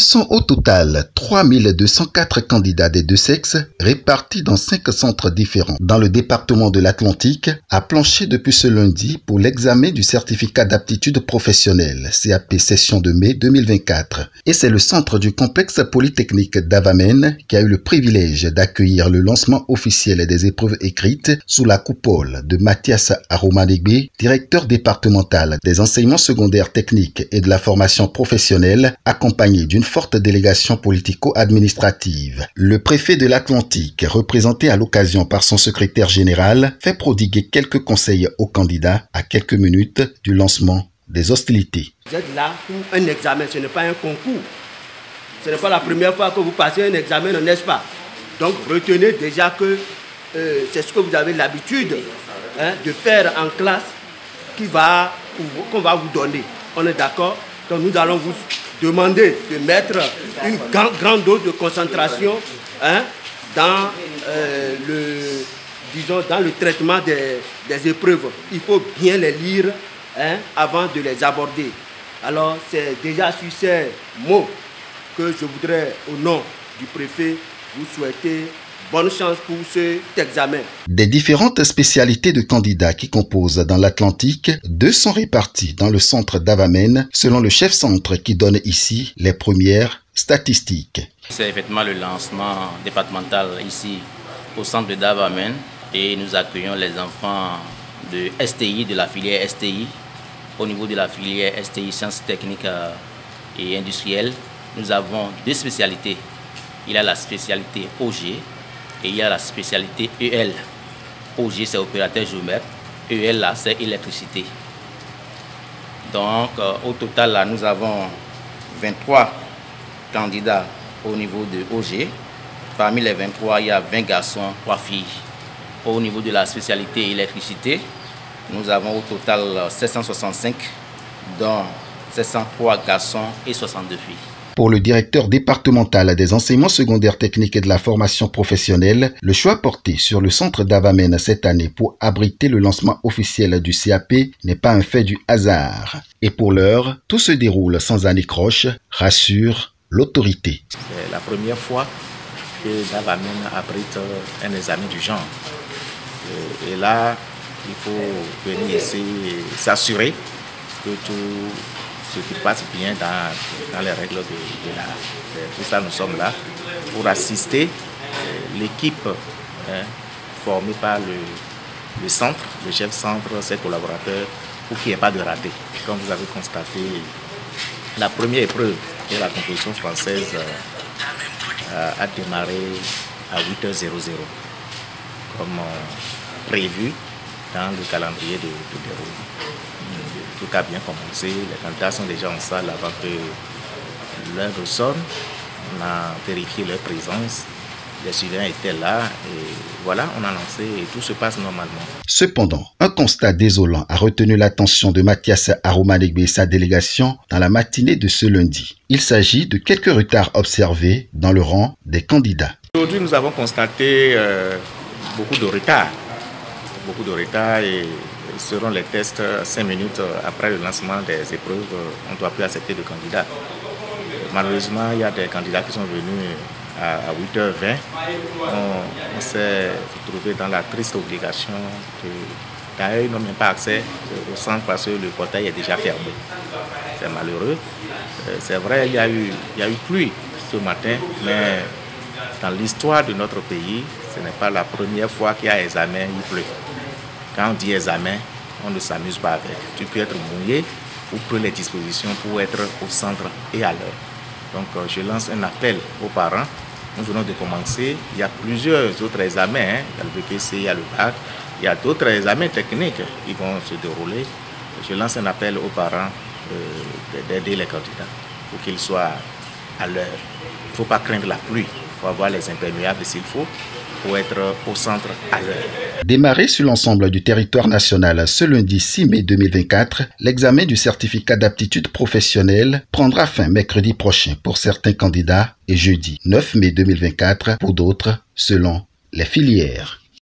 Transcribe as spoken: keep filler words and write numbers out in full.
sont au total trois mille deux cent quatre candidats des deux sexes répartis dans cinq centres différents dans le département de l'Atlantique à plancher depuis ce lundi pour l'examen du certificat d'aptitude professionnelle C A P session de mai deux mille vingt-quatre. Et c'est le centre du complexe polytechnique d'Avamène qui a eu le privilège d'accueillir le lancement officiel des épreuves écrites sous la coupole de Mathias Aromanegbe, directeur départemental des enseignements secondaires techniques et de la formation professionnelle, accompagné d'une forte délégation politico-administrative. Le préfet de l'Atlantique, représenté à l'occasion par son secrétaire général, fait prodiguer quelques conseils aux candidats à quelques minutes du lancement des hostilités. Vous êtes là pour un examen, ce n'est pas un concours. Ce n'est pas la première fois que vous passez un examen, n'est-ce pas? Donc retenez déjà que euh, c'est ce que vous avez l'habitude hein, de faire en classe qui va, qu'on va vous donner. On est d'accord? Donc nous allons vous demander de mettre une grande, grande dose de concentration hein, dans, euh, le, disons, dans le traitement des, des épreuves. Il faut bien les lire hein, avant de les aborder. Alors c'est déjà sur ces mots que je voudrais, au nom du préfet, vous souhaiter bonne chance pour cet examen. Des différentes spécialités de candidats qui composent dans l'Atlantique, deux sont répartis dans le centre d'Avamène, selon le chef centre qui donne ici les premières statistiques. C'est effectivement le lancement départemental ici au centre d'Avamène et nous accueillons les enfants de S T I, de la filière S T I. Au niveau de la filière S T I, sciences techniques et industrielles, nous avons deux spécialités. Il y a la spécialité O G et il y a la spécialité E L. O G, c'est opérateur géomètre. E L, là, c'est électricité. Donc, euh, au total, là, nous avons vingt-trois candidats au niveau de O G. Parmi les vingt-trois, il y a vingt garçons, trois filles. Au niveau de la spécialité électricité, nous avons au total sept cent soixante-cinq, dont sept cent trois garçons et soixante-deux filles. Pour le directeur départemental des enseignements secondaires techniques et de la formation professionnelle, le choix porté sur le centre d'Avamène cette année pour abriter le lancement officiel du C A P n'est pas un fait du hasard. Et pour l'heure, tout se déroule sans anicroche, rassure l'autorité. C'est la première fois que l'Avamène abrite un examen du genre. Et là, il faut venir ici s'assurer que tout ce qui passe bien dans, dans les règles de, de l'art. Pour ça, nous sommes là pour assister l'équipe hein, formée par le, le centre, le chef centre, ses collaborateurs, pour qu'il n'y ait pas de raté. Comme vous avez constaté, la première épreuve, qui est la composition française, euh, a démarré à huit heures, comme euh, prévu dans le calendrier de, de déroulement. Tout a bien commencé, les candidats sont déjà en salle avant que l'heure sonne. On a vérifié leur présence, les suivants étaient là et voilà, on a lancé et tout se passe normalement. Cependant, un constat désolant a retenu l'attention de Mathias Aromanegbe et sa délégation dans la matinée de ce lundi. Il s'agit de quelques retards observés dans le rang des candidats. Aujourd'hui, nous avons constaté euh, beaucoup de retards, beaucoup de retards et selon les tests, cinq minutes après le lancement des épreuves, on ne doit plus accepter de candidats. Malheureusement, il y a des candidats qui sont venus à huit heures vingt. On, on s'est retrouvé dans la triste obligation que d'ailleurs, ils n'ont même pas accès au centre parce que le portail est déjà fermé. C'est malheureux. C'est vrai, il y a eu, il y a eu pluie ce matin, mais dans l'histoire de notre pays, ce n'est pas la première fois qu'il y a examen, il pleut. Quand on dit examen, on ne s'amuse pas avec. Tu peux être mouillé ou prendre les dispositions pour être au centre et à l'heure. Donc je lance un appel aux parents. Nous venons de commencer. Il y a plusieurs autres examens. Hein. Il y a le B P C, il y a le bac. Il y a d'autres examens techniques qui vont se dérouler. Je lance un appel aux parents euh, d'aider les candidats pour qu'ils soient à l'heure. Il ne faut pas craindre la pluie. Il faut avoir les imperméables s'il faut pour être au centre à l'heure. Démarré sur l'ensemble du territoire national ce lundi six mai deux mille vingt-quatre, l'examen du certificat d'aptitude professionnelle prendra fin mercredi prochain pour certains candidats et jeudi neuf mai deux mille vingt-quatre pour d'autres selon les filières.